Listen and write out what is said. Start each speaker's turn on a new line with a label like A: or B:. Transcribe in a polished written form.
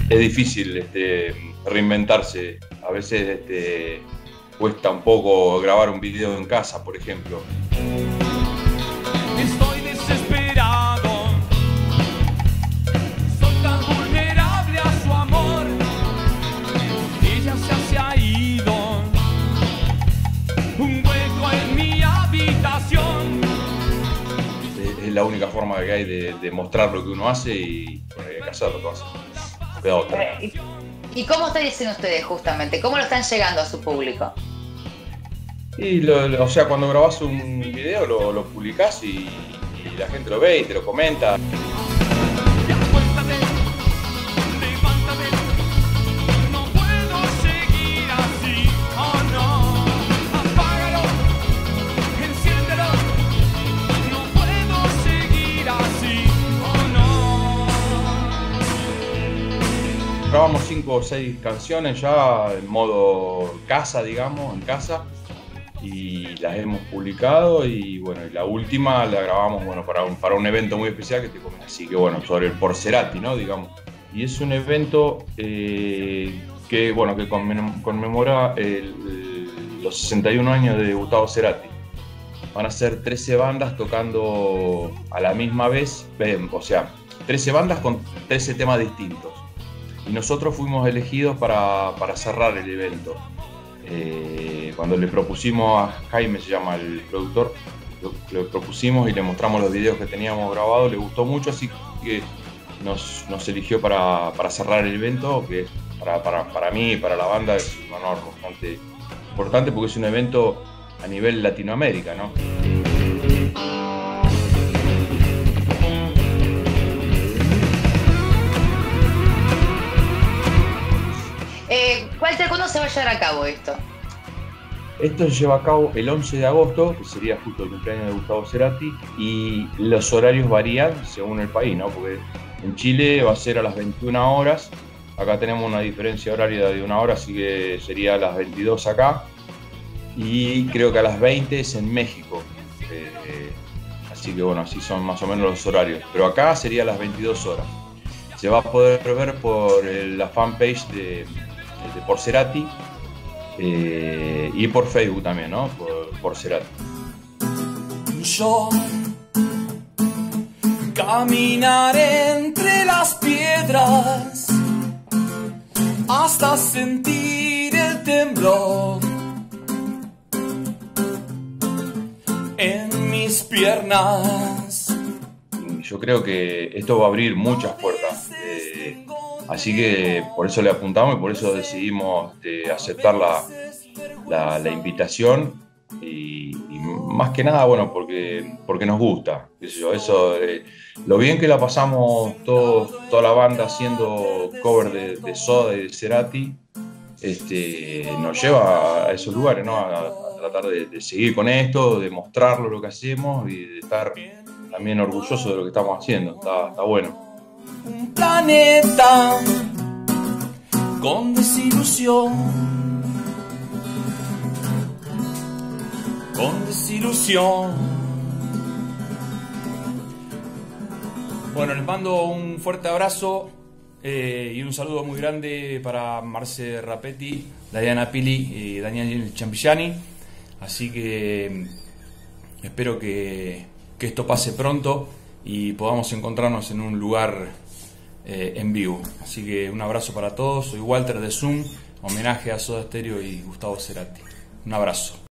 A: es difícil reinventarse. A veces cuesta un poco grabar un video en casa, por ejemplo.
B: Estoy desesperado, soy tan vulnerable a su amor. Ella se ha ido, un hueco en mi habitación.
A: Es la única forma que hay de mostrar lo que uno hace y bueno, hay que hacer lo que hace. No queda otra.
C: ¿Y cómo están diciendo ustedes justamente? ¿Cómo lo están llegando a su público?
A: Y o sea, cuando grabás un video lo publicás y la gente lo ve y te lo comenta.
B: Acuéstate, levántate, no puedo seguir así, oh no. Apágalo, enciéndelo, no puedo seguir así, oh no.
A: Grabamos 5 o 6 canciones ya en modo casa, digamos, en casa. Y las hemos publicado y bueno, y la última la grabamos bueno, para un evento muy especial que te comenté. Así que bueno, sobre el Porserati, ¿no? Digamos. Y es un evento que bueno, que conmemora los 61 años de Gustavo Cerati. Van a ser 13 bandas tocando a la misma vez, o sea, 13 bandas con 13 temas distintos. Y nosotros fuimos elegidos para cerrar el evento. Cuando le propusimos a Jaime, se llama el productor, le propusimos y le mostramos los videos que teníamos grabados, le gustó mucho, así que nos eligió para cerrar el evento, que es para mí y para la banda es un honor bastante importante porque es un evento a nivel Latinoamérica, ¿no?
C: Walter, ¿cuándo se va a llevar a cabo esto?
A: Esto se lleva a cabo el 11 de agosto, que sería justo el cumpleaños de Gustavo Cerati, y los horarios varían según el país, ¿no? Porque en Chile va a ser a las 21 horas, acá tenemos una diferencia horaria de 1 hora, así que sería a las 22 acá, y creo que a las 20 es en México, así que bueno, así son más o menos los horarios, pero acá sería a las 22 horas. Se va a poder ver por la fanpage de Porserati, y por Facebook también, ¿no? Por Cerati.
B: Yo caminaré entre las piedras hasta sentir el temblor en mis piernas.
A: Yo creo que esto va a abrir muchas puertas. Así que por eso le apuntamos y por eso decidimos aceptar la invitación y más que nada, bueno, porque nos gusta. Eso, lo bien que la pasamos toda la banda haciendo cover de Soda y de Cerati, nos lleva a esos lugares, ¿no? A tratar de seguir con esto, de mostrarlo lo que hacemos y de estar también orgulloso de lo que estamos haciendo. Está bueno.
B: Un planeta con desilusión, con desilusión. Bueno, les mando un fuerte abrazo y un saludo muy grande para Marce Rapetti, Diana Pili y Daniel Champigliani. Así que espero que esto pase pronto y podamos encontrarnos en un lugar en vivo. Así que un abrazo para todos. Soy Walter de Zoom, homenaje a Soda Stereo y Gustavo Cerati. Un abrazo.